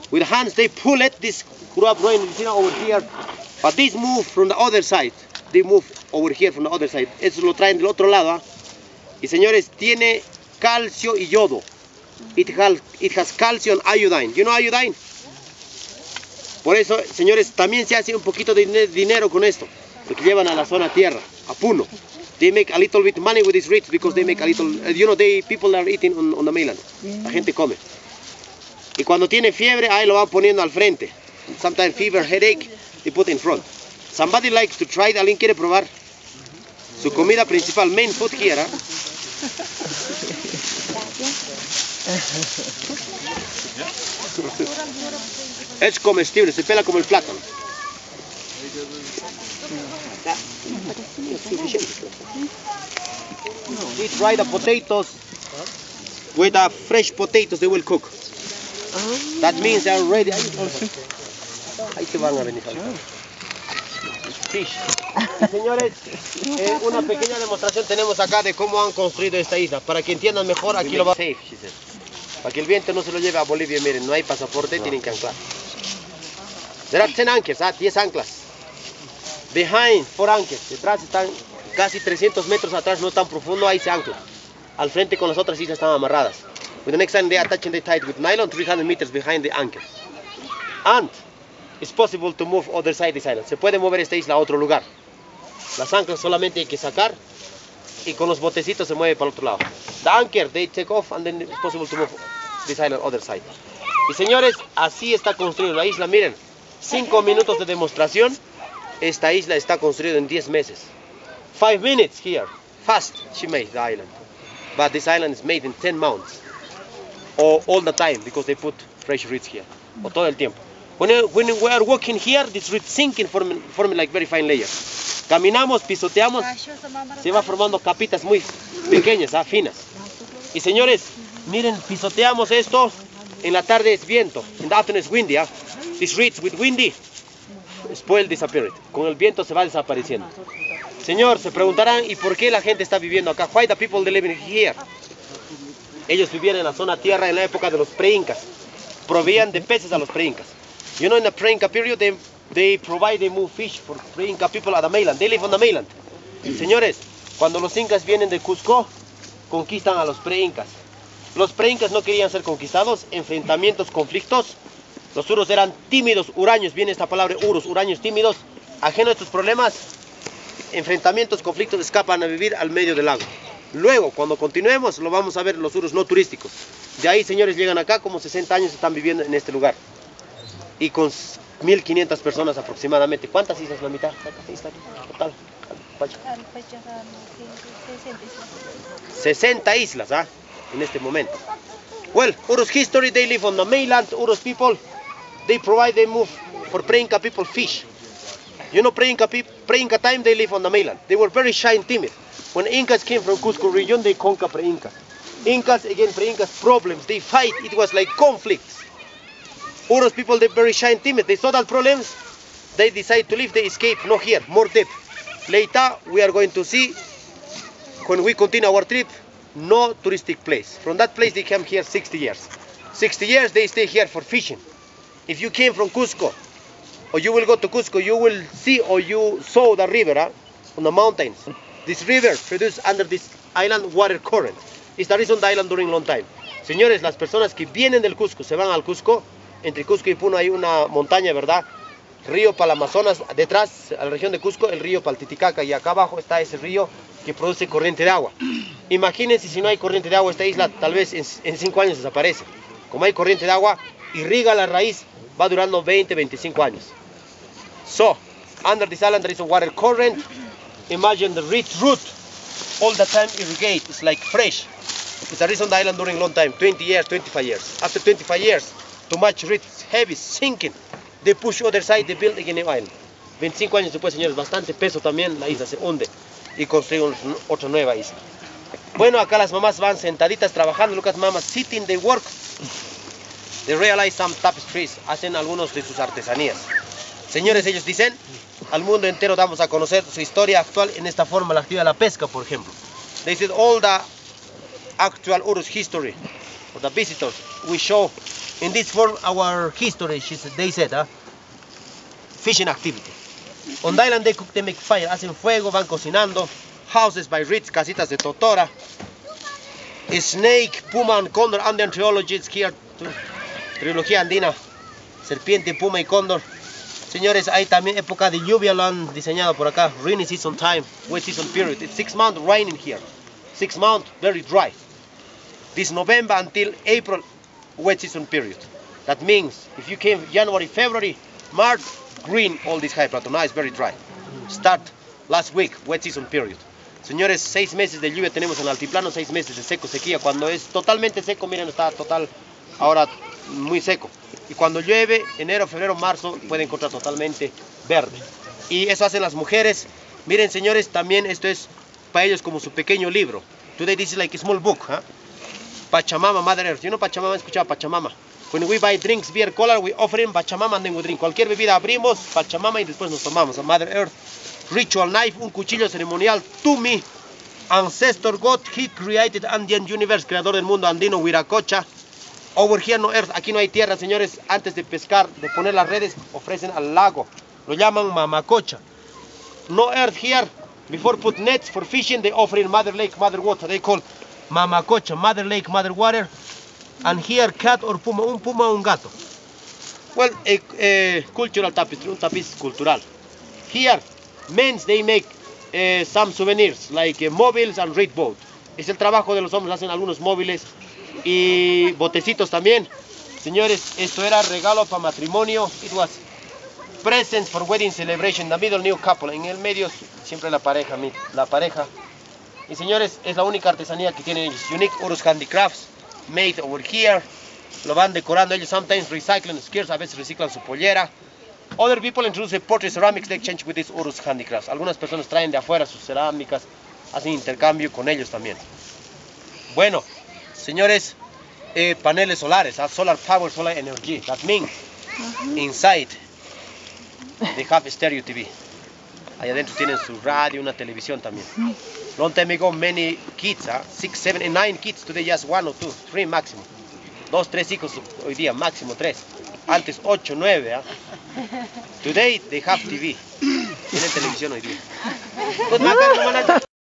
With hands they pull it, this grew up growing over here. But this move from the other side. They move over here from the other side. Eso lo traen del otro lado. Y señores, tiene calcio y yodo. It has calcium and iodine. You know iodine? Por eso, señores, también se hace un poquito de dinero con esto. Lo que llevan a la zona tierra, a Puno. They make a little bit money with these reeds because they make a little, you know, people are eating on the mainland. La gente come. Y cuando tiene fiebre, ahí lo van poniendo al frente. Sometimes fever, headache, they put in front. Somebody likes to try it. ¿Alguien quiere probar? Su comida principal, main food here. Es comestible, se pela como el plátano. We try the potatoes with the fresh potatoes they will cook. That means they are ready. Ahí se van a venir. Fish. Señores, una pequeña demostración tenemos acá de cómo han construido esta isla. Para que entiendan mejor, aquí lo va a safe, she said. Para que el viento no se lo lleve a Bolivia. Miren, no hay pasaporte, tienen que anclar. There are 10 anchors, 10 anclas. Behind, 4 anchors. Detrás están casi 300 metros atrás, no tan profundo, ahí se anclan. Al frente con las otras islas están amarradas. With the next time they are attaching the tight with nylon 300 meters behind the anchor. And it's possible to move other side this island. Se puede mover esta isla a otro lugar. Las anclas solamente hay que sacar y con los botecitos se mueve para el otro lado. The anchor, they take off and then it's possible to move this island other side. Y señores, así está construida la isla. Miren, 5 minutos de demostración. Esta isla está construida en 10 meses. 5 minutes here. Fast she made the island. But this island is made in 10 months. Or all the time because they put fresh reeds here. O todo el tiempo. When we are walking here, this reeds sinking, forming like very fine layers. Caminamos, pisoteamos, se va formando capitas muy pequeñas, finas. Y señores, miren, pisoteamos esto, en la tarde es viento, in the afternoon is windy. These reeds with windy, spoil disappear. Con el viento se va desapareciendo. Señor, se preguntarán, ¿y por qué la gente está viviendo acá? Why the people living here? Ellos vivían en la zona tierra en la época de los pre-incas. Proveían de peces a los pre-incas. You know, in the pre-Inca period, they move fish for pre-Inca people at the mainland. They live on the mainland. Señores, cuando los incas vienen de Cusco, conquistan a los pre-incas. Los pre-incas no querían ser conquistados, enfrentamientos, conflictos. Los uros eran tímidos, huraños, viene esta palabra uros, huraños tímidos. Ajeno a estos problemas, enfrentamientos, conflictos, escapan a vivir al medio del lago. Luego, cuando continuemos, lo vamos a ver los uros no turísticos. De ahí, señores, llegan acá, como 60 años están viviendo en este lugar. Y con 1500 personas aproximadamente. ¿Cuántas islas la mitad? ¿Cuántas islas total? 60 islas, en este momento. Well, Urus history, they live on the mainland. Urus people, they move for pre-Inca people fish. You know, pre-Inca time, they live on the mainland. They were very shy and timid. When Incas came from Cusco region, they conquer pre-Incas. Incas, again, pre-Incas problems, they fight, it was like conflicts. Urus people, they're very shy and timid. They saw that problems, they decide to leave, they escape, not here, more deep. Later, we are going to see, when we continue our trip, no touristic place. From that place, they came here 60 years. 60 years, they stay here for fishing. If you came from Cusco, or you will go to Cusco, you will see or you saw the river on the mountains. This river produced under this island water current. It's the reason the island during long time. Señores, las personas que vienen del Cusco, se van al Cusco, entre Cusco y Puno hay una montaña, ¿verdad? Río para el Amazonas, detrás, a la región de Cusco, el río para el Titicaca, y acá abajo está ese río que produce corriente de agua. Imagínense si no hay corriente de agua, esta isla tal vez en 5 años desaparece. Como hay corriente de agua, irriga la raíz, va durando 20, 25 años. So, under this island there is a water current. Imagine the reed root, all the time irrigate, it's like fresh. It's the reason the island during long time, 20 years, 25 years. After 25 years, too much reed, it's heavy, sinking. They push other side, they build again an island. 25 años después, señores, bastante peso también, la isla se hunde y construyen otra nueva isla. Bueno, acá las mamás van sentaditas trabajando. Look at mamas sitting, they work. They realize some tapestries, hacen algunos de sus artesanías. Señores, ellos dicen, al mundo entero damos a conocer su historia actual en esta forma, la actividad de la pesca, por ejemplo. They said all the actual Urus history for the visitors. We show In this form, our history, they said, fishing activity. On the island, they cook, they make fire, hacen fuego, van cocinando. Houses by Ritz, casitas de totora. Snake, puma and condor, Andean trilogies here, trilogía andina, serpiente, puma y cóndor. Señores, hay también época de lluvia, lo han diseñado por acá. Rainy season time, wet season period. It's 6 months raining here. 6 months very dry. This November until April, wet season period. That means if you came January, February, March, green, all this high plateau. Now it's very dry. Start last week, wet season period. Señores, 6 meses de lluvia tenemos en el altiplano, 6 meses de seco, sequía. Cuando es totalmente seco, miren, está total, ahora muy seco. Y cuando llueve, enero, febrero, marzo, puede encontrar totalmente verde. Y eso hacen las mujeres. Miren, señores, también esto es para ellos como su pequeño libro. Today this is like a small book, huh? Pachamama, Mother Earth. You know Pachamama, escuchaba Pachamama. When we buy drinks, beer, cola, we offer in Pachamama and then we drink. Cualquier bebida abrimos, Pachamama, y después nos tomamos. A Mother Earth. Ritual knife, un cuchillo ceremonial. Tumi, ancestor God, he created Andean universe, creador del mundo andino, Huiracocha. Over here no earth, aquí no hay tierra, señores. Antes de pescar, de poner las redes, ofrecen al lago. Lo llaman Mamacocha. No earth here. Before put nets for fishing, they offer in Mother Lake, Mother Water. They call Mamacocha, Mother Lake, Mother Water. And here cat or puma, un puma, un gato. Well, cultural tapestry, un tapiz cultural. Here, men's, they make some souvenirs, like móviles and reed boat. Es el trabajo de los hombres, hacen algunos móviles y botecitos también. Señores, esto era regalo para matrimonio. It was presents for wedding celebration. The middle new couple. En el medio siempre la pareja. Y señores, es la única artesanía que tienen ellos. Unique Urus Handicrafts, made over here. Lo van decorando ellos. Sometimes recycling skirts, a veces reciclan su pollera. Other people introduce pottery ceramics, they exchange with these Urus Handicrafts. Algunas personas traen de afuera sus cerámicas, hacen intercambio con ellos también. Bueno, señores, paneles solares, solar power, solar energy. That means inside they have a stereo TV. Allá adentro tienen su radio, una televisión también. Long time ago, many kids, 6, 7, and 9 kids. Today just 1 or 2, 3 máximo. 2, 3 hijos hoy día, máximo 3. Antes 8, 9. Today they have TV. Tienen televisión hoy día.